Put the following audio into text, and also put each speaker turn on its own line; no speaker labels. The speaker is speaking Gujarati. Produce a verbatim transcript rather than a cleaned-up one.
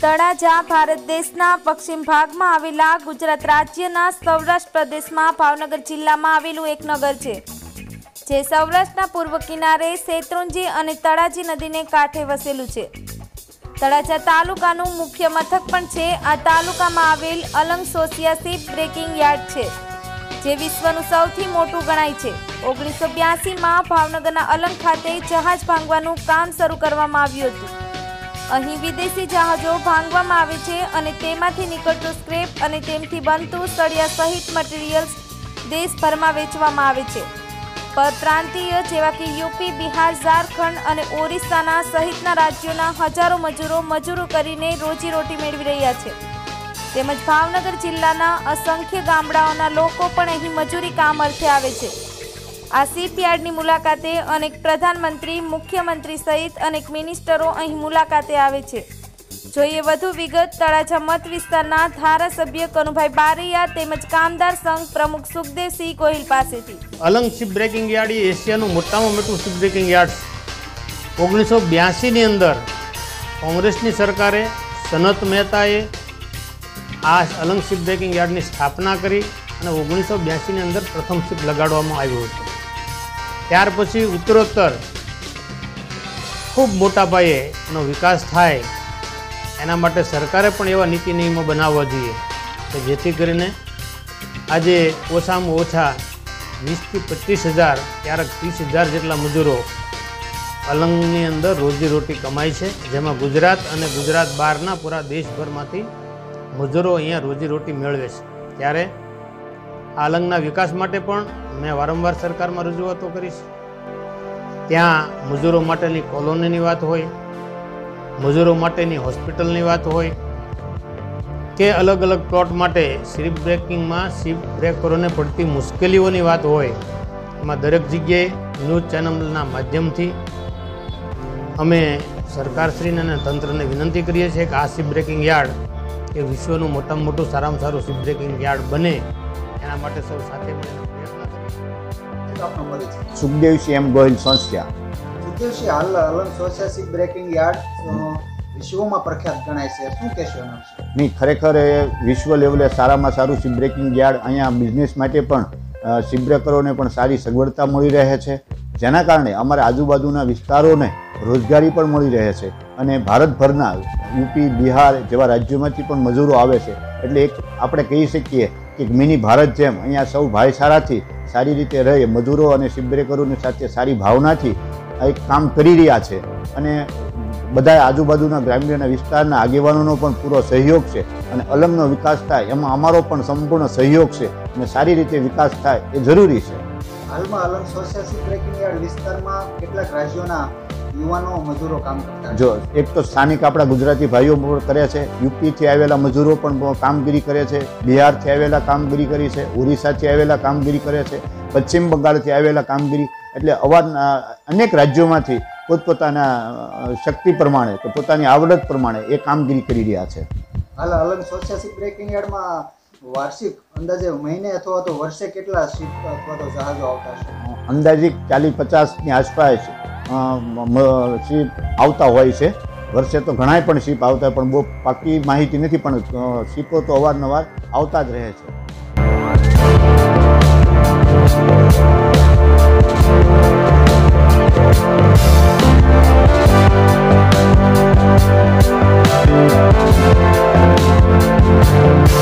તળાજા ભારત દેશના પશ્ચિમ ભાગમાં આવેલા ગુજરાત રાજ્યના સૌરાષ્ટ્ર પ્રદેશમાં ભાવનગર જિલ્લામાં આવેલું એક નગર છે, જે સૌરાષ્ટ્રના પૂર્વ કિનારે શેત્રુંજી અને તળાજી નદીને કાંઠે વસેલું છે. તળાજા તાલુકાનું મુખ્ય મથક પણ છે. આ તાલુકામાં આવેલ Alang Sosiya ship breaking yard છે, જે વિશ્વનું સૌથી મોટું ગણાય છે. ઓગણીસો બ્યાસીમાં ભાવનગરના અલંગ ખાતે જહાજ ભાંગવાનું કામ શરૂ કરવામાં આવ્યું હતું. અહીં વિદેશી જહાજો ભાંગવામાં આવે છે અને તેમાંથી નીકળતો સ્ક્રેપ અને તેમથી બનતું સળિયા સહિત મટીરિયલ્સ દેશભરમાં વેચવામાં આવે છે. પરપ્રાંતીય જેવા કે યુપી, બિહાર, ઝારખંડ અને ઓરિસ્સાના સહિતના રાજ્યોના હજારો મજૂરો મજૂરો કરીને રોજીરોટી મેળવી રહ્યા છે. તેમજ ભાવનગર જિલ્લાના અસંખ્ય ગામડાઓના લોકો પણ અહીં મજૂરી કામ અર્થે આવે છે. આ શિપયાર્ડની મુલાકાતે અનેક પ્રધાનમંત્રી, મુખ્યમંત્રી સહિત અનેક મિનિસ્ટરો અહીં મુલાકાતે આવે છે. જોઈએ વધુ વિગત તળાજા મત વિસ્તારના ધારાસભ્ય કનુભાઈ બારૈયા તેમજ કામદાર સંઘ પ્રમુખ સુખદેવસિંહ ગોહિલ પાસેથી.
અલંગ શિપ બ્રેકિંગ યાર્ડ એ એશિયાનું મોટામાં મોટું શિપ બ્રેકિંગ યાર્ડ. ઓગણીસો બ્યાસીની અંદર કોંગ્રેસની સરકારે સનત મહેતાએ આ અલંગ શિપ બ્રેકિંગ યાર્ડની સ્થાપના કરી અને ઓગણીસો બ્યાસીની અંદર પ્રથમ શિપ લગાડવામાં આવ્યો હતો. ત્યાર પછી ઉત્તરોત્તર ખૂબ મોટા પાયે એનો વિકાસ થાય એના માટે સરકારે પણ એવા નીતિ નિયમો બનાવવા જોઈએ કે જેથી કરીને આજે ઓછામાં ઓછા વીસથી પચીસ હજાર ક્યારેક ત્રીસ હજાર જેટલા મજૂરો અલંગની અંદર રોજીરોટી કમાય છે, જેમાં ગુજરાત અને ગુજરાત બહારના પૂરા દેશભરમાંથી મજૂરો અહીંયા રોજીરોટી મેળવે છે. ત્યારે આ અલંગના વિકાસ માટે પણ મેં વારંવાર સરકારમાં રજૂઆતો કરી છે. ત્યાં મજૂરો માટેની કોલોનીની વાત હોય, મજૂરો માટેની હોસ્પિટલની વાત હોય કે અલગ અલગ પ્લોટ માટે શિપ બ્રેકિંગમાં શિપ બ્રેકરોને પડતી મુશ્કેલીઓની વાત હોય, એમાં દરેક જગ્યાએ ન્યૂઝ ચેનલના માધ્યમથી અમે સરકારશ્રીને અને તંત્રને વિનંતી કરીએ છીએ કે આ શિપ બ્રેકિંગ યાર્ડ એ વિશ્વનું મોટામાં મોટું સારામાં સારું શિપ બ્રેકિંગ યાર્ડ બને એના માટે સૌ સાથે મળીને પ્રયત્ન કરીએ.
સુખદેવસિંહ એમ ગોહિલ સંસ્થા.
સુખદેવસિંહ, હાલ Alang Sosiya ship breaking yard વિશ્વમાં પ્રખ્યાત ગણાય છે, શું કહેશો એના વિશે?
નહીં, ખરેખર એ વિશ્વ લેવલે સારામાં સારું શિપ બ્રેકિંગ યાર્ડ. અહીંયા બિઝનેસ માટે પણ શિપ બ્રેકરોને પણ સારી સગવડતા મળી રહે છે, જેના કારણે અમારા આજુબાજુના વિસ્તારોને રોજગારી પણ મળી રહે છે અને ભારતભરના યુપી, બિહાર જેવા રાજ્યોમાંથી પણ મજૂરો આવે છે. એટલે એક આપણે કહી શકીએ કે મિની ભારત જેમ અહીંયા સૌ ભાઈચારાથી સારી રીતે રહે, મજૂરો અને શિપ બ્રેકરોની સાથે સારી ભાવનાથી એક કામ કરી રહ્યા છે અને બધા આજુબાજુના ગ્રામ્ય વિસ્તારના આગેવાનોનો પણ પૂરો સહયોગ છે અને અલંગનો વિકાસ થાય એમાં અમારો પણ સંપૂર્ણ સહયોગ છે અને સારી રીતે વિકાસ થાય એ જરૂરી છે.
હાલમાં Alang Sosiya ship breaking yard વિસ્તારમાં કેટલાક રાજ્યોના યુવાનો મજૂરો કામ કરતા?
જો એક તો સ્થાનિક આપણા ગુજરાતી ભાઈઓ પણ કરે છે, યુપીથી આવેલા મજૂરો પણ કામગીરી કરે છે, બિહારથી આવેલા કામગીરી કરી છે, ઓરિસ્સાથી આવેલા કામગીરી કરે છે, પશ્ચિમ બંગાળથી આવેલા કામગીરી, એટલે અવાર અનેક રાજ્યોમાંથી પોતપોતાના શક્તિ પ્રમાણે કે પોતાની આવડત પ્રમાણે એ કામગીરી કરી રહ્યા છે.
હાલ અલંગ સોસિયા શિપ બ્રેકિંગ યાર્ડમાં વાર્ષિક અંદાજે મહિને અથવા તો વર્ષે કેટલા શિપ અથવા તો જહાજો આવતા છે?
અંદાજિક ચાલીસ પચાસની આસપાસ શિપ આવતા હોય છે. વર્ષે તો ઘણાય પણ શિપ આવતા હોય, પણ બહુ પાકી માહિતી નથી, પણ શિપો તો અવારનવાર આવતા જ રહે છે.
We'll be right back.